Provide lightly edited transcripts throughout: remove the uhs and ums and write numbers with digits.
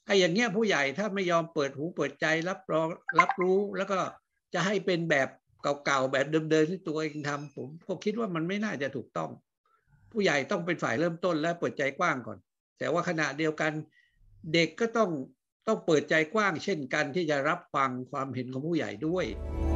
ไอ้อย่างเงี้ยผู้ใหญ่ถ้าไม่ยอมเปิดหูเปิดใจรับรู้แล้วก็จะให้เป็นแบบเก่าๆแบบเดิมๆที่ตัวเองทำผมก็คิดว่ามันไม่น่าจะถูกต้องผู้ใหญ่ต้องเป็นฝ่ายเริ่มต้นและเปิดใจกว้างก่อนแต่ว่าขณะเดียวกันเด็กก็ต้องเปิดใจกว้างเช่นกันที่จะรับฟังความเห็นของผู้ใหญ่ด้วย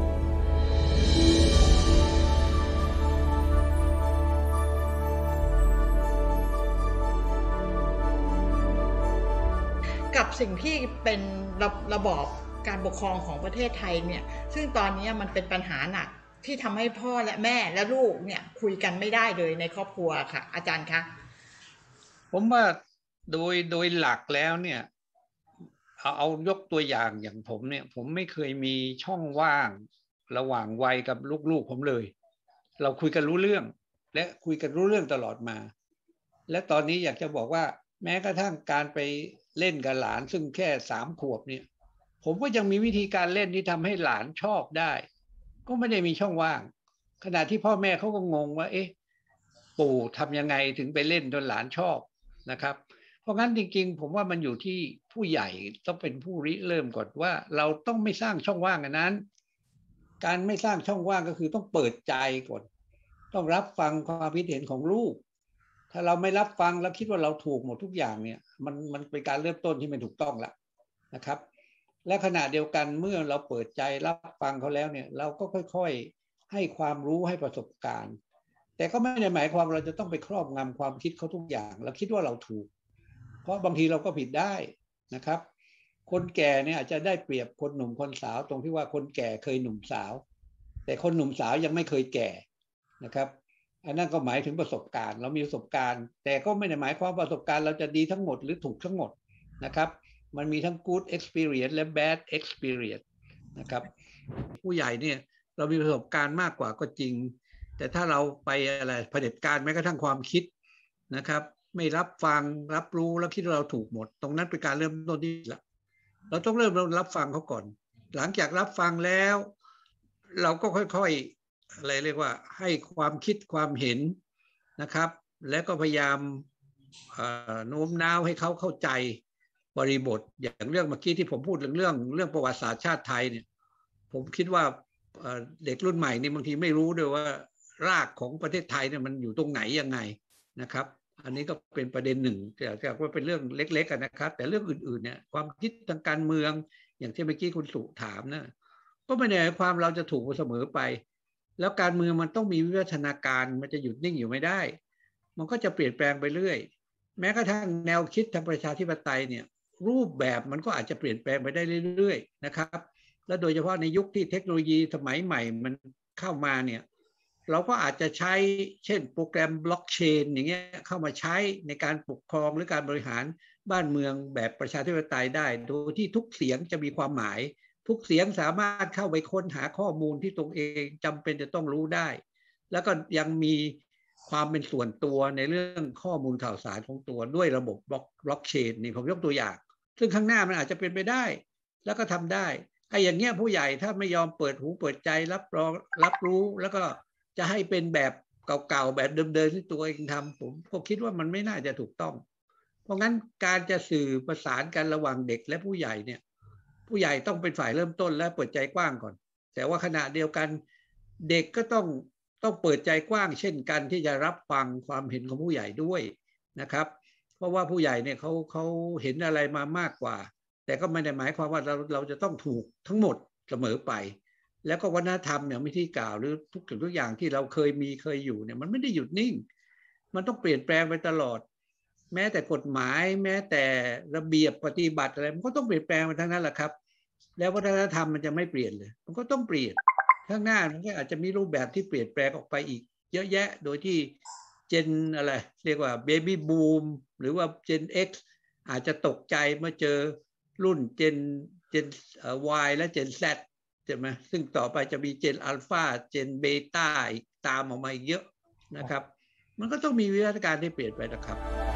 กับสิ่งที่เป็นระบอบการปกครองของประเทศไทยเนี่ยซึ่งตอนนี้มันเป็นปัญหาหนักที่ทำให้พ่อและแม่และลูกเนี่ยคุยกันไม่ได้เลยในครอบครัวค่ะอาจารย์คะผมว่าโดยหลักแล้วเนี่ยเอายกตัวอย่างผมเนี่ยผมไม่เคยมีช่องว่างระหว่างวัยกับลูกๆผมเลยเราคุยกันรู้เรื่องและคุยกันรู้เรื่องตลอดมาและตอนนี้อยากจะบอกว่าแม้กระทั่งการไปเล่นกับหลานซึ่งแค่3 ขวบเนี่ยผมก็ยังมีวิธีการเล่นที่ทำให้หลานชอบได้ก็ไม่ได้มีช่องว่างขณะที่พ่อแม่เขาก็งงว่าเอ๊ะปู่ทำยังไงถึงไปเล่นจนหลานชอบนะครับเพราะงั้นจริงๆผมว่ามันอยู่ที่ผู้ใหญ่ต้องเป็นผู้ริเริ่มก่อนว่าเราต้องไม่สร้างช่องว่างอันนั้นการไม่สร้างช่องว่างก็คือต้องเปิดใจก่อนต้องรับฟังความคิดเห็นของลูกถ้าเราไม่รับฟังแล้วคิดว่าเราถูกหมดทุกอย่างเนี่ยมันเป็นการเริ่มต้นที่ไม่ถูกต้องแล้วนะครับและขณะเดียวกันเมื่อเราเปิดใจรับฟังเขาแล้วเนี่ยเราก็ค่อยๆให้ความรู้ให้ประสบการณ์แต่ก็ไม่ได้หมายความเราจะต้องไปครอบงำความคิดเขาทุกอย่างเราคิดว่าเราถูกเพราะบางทีเราก็ผิดได้นะครับคนแก่เนี่ยอาจจะได้เปรียบคนหนุ่มคนสาวตรงที่ว่าคนแก่เคยหนุ่มสาวแต่คนหนุ่มสาวยังไม่เคยแก่นะครับอันนั้นก็หมายถึงประสบการณ์เรามีประสบการณ์แต่ก็ไม่ได้หมายความประสบการณ์เราจะดีทั้งหมดหรือถูกทั้งหมดนะครับมันมีทั้ง good experience และ bad experience นะครับผู้ใหญ่เนี่ยเรามีประสบการณ์มากกว่าก็จริงแต่ถ้าเราไปอะไรเผด็จการแม้กระทั่งความคิดนะครับไม่รับฟังรับรู้แล้วคิดว่าเราถูกหมดตรงนั้นเป็นการเริ่มต้นที่ละเราต้องเริ่มรับฟังเขาก่อนหลังจากรับฟังแล้วเราก็ค่อยๆอะไรเรียกว่าให้ความคิดความเห็นนะครับแล้วก็พยายามโน้มน้าวให้เขาเข้าใจบริบทอย่างเรื่องเมื่อกี้ที่ผมพูดเรื่องประวัติศาสตร์ชาติไทยเนี่ยผมคิดว่าเด็กรุ่นใหม่นี่บางทีไม่รู้ด้วยว่ารากของประเทศไทยเนี่ยมันอยู่ตรงไหนยังไงนะครับอันนี้ก็เป็นประเด็นหนึ่งแต่ว่าเป็นเรื่องเล็กๆนะครับแต่เรื่องอื่นๆเนี่ยความคิดทางการเมืองอย่างที่เมื่อกี้คุณสุถามนะก็ไม่ได้ความเราจะถูกเสมอไปแล้วการเมืองมันต้องมีวิวัฒนาการมันจะหยุดนิ่งอยู่ไม่ได้มันก็จะเปลี่ยนแปลงไปเรื่อยแม้กระทั่งแนวคิดทางประชาธิปไตยเนี่ยรูปแบบมันก็อาจจะเปลี่ยนแปลงไปได้เรื่อยๆนะครับและโดยเฉพาะในยุคที่เทคโนโลยีสมัยใหม่มันเข้ามาเนี่ยเราก็อาจจะใช้เช่นโปรแกรมบล็อกเชนอย่างเงี้ยเข้ามาใช้ในการปกครองหรือการบริหารบ้านเมืองแบบประชาธิปไตยได้โดยที่ทุกเสียงจะมีความหมายทุกเสียงสามารถเข้าไปค้นหาข้อมูลที่ตนเองจำเป็นจะต้องรู้ได้แล้วก็ยังมีความเป็นส่วนตัวในเรื่องข้อมูลข่าวสารของตัวด้วยระบบบล็อกเชนนี่ผมยกตัวอย่างซึ่งข้างหน้ามันอาจจะเป็นไปได้แล้วก็ทำได้ไอ้อย่างเงี้ยผู้ใหญ่ถ้าไม่ยอมเปิดหูเปิดใจรับรู้แล้วก็จะให้เป็นแบบเก่าๆแบบเดิมๆที่ตัวเองทำผมก็คิดว่ามันไม่น่าจะถูกต้องเพราะงั้นการจะสื่อประสานกันระหว่างเด็กและผู้ใหญ่เนี่ยผู้ใหญ่ต้องเป็นฝ่ายเริ่มต้นและเปิดใจกว้างก่อนแต่ว่าขณะเดียวกันเด็กก็ต้องเปิดใจกว้างเช่นกันที่จะรับฟังความเห็นของผู้ใหญ่ด้วยนะครับเพราะว่าผู้ใหญ่เนี่ยเขาเห็นอะไรมามากกว่าแต่ก็ไม่ได้หมายความว่าเราจะต้องถูกทั้งหมดเสมอไปแล้วก็วัฒนธรรมอย่างที่กล่าวหรือทุกอย่างที่เราเคยอยู่เนี่ยมันไม่ได้หยุดนิ่งมันต้องเปลี่ยนแปลงไปตลอดแม้แต่กฎหมายแม้แต่ระเบียบปฏิบัติอะไรมันก็ต้องเปลี่ยนแปลงไปทั้งนั้นแหละครับแล้ววัฒนธรรมมันจะไม่เปลี่ยนเลยมันก็ต้องเปลี่ยนข้างหน้ามันก็อาจจะมีรูปแบบที่เปลี่ยนแปลงออกไปอีกเยอะแยะโดยที่เจนอะไรเรียกว่าเบบี้บูมหรือว่าเจน X อาจจะตกใจเมื่อเจอรุ่นเจนY และเจน Z ใช่ไหมซึ่งต่อไปจะมีเจนอัลฟาเจนเบต้าอีกตามออกมาอีกเยอะนะครับมันก็ต้องมีวิวัฒนาการที่เปลี่ยนไปนะครับ